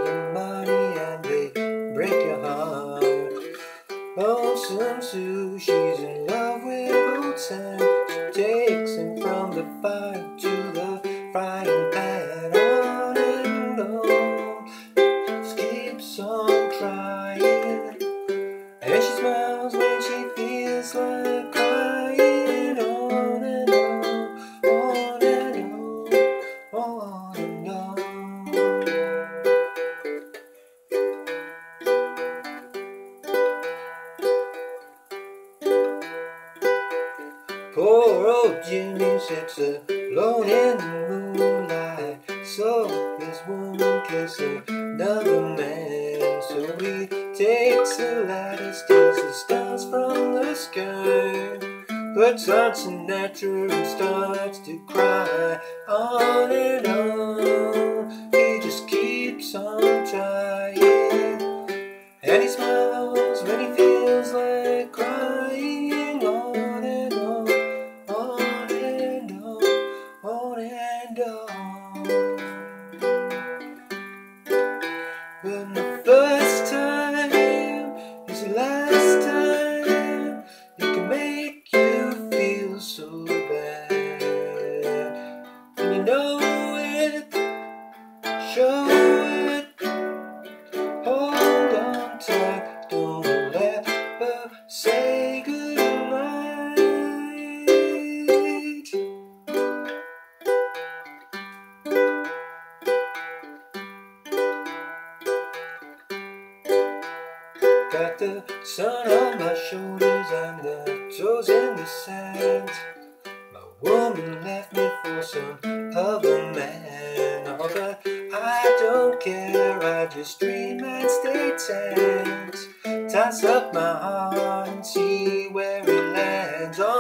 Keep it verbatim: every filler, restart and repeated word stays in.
for money and they break your heart. Oh, Sun Tzu, she's in love with old Sam. She takes him from the fire to the frying pan. On and on, just keeps on trying. And she smiles when she feels like crying. On and on, on and on, on and on. Poor old Jimmy sits alone in the moonlight, so his woman kisses another man. So he takes a lighter, steals the stars from the sky, puts on some natural and starts to cry. On and on, he just keeps on trying. And he smiles when he feels like crying. On and on, on and on, on and on. But the first time is the last time. It can make you feel so bad. And you know it, show it, hold on tight, don't ever say goodnight. Got the sun on my shoulders and the toes in the sand. My woman left me for some other man. Oh, but I don't care, I just dream and stay tense. Toss up my heart and see where it lands. On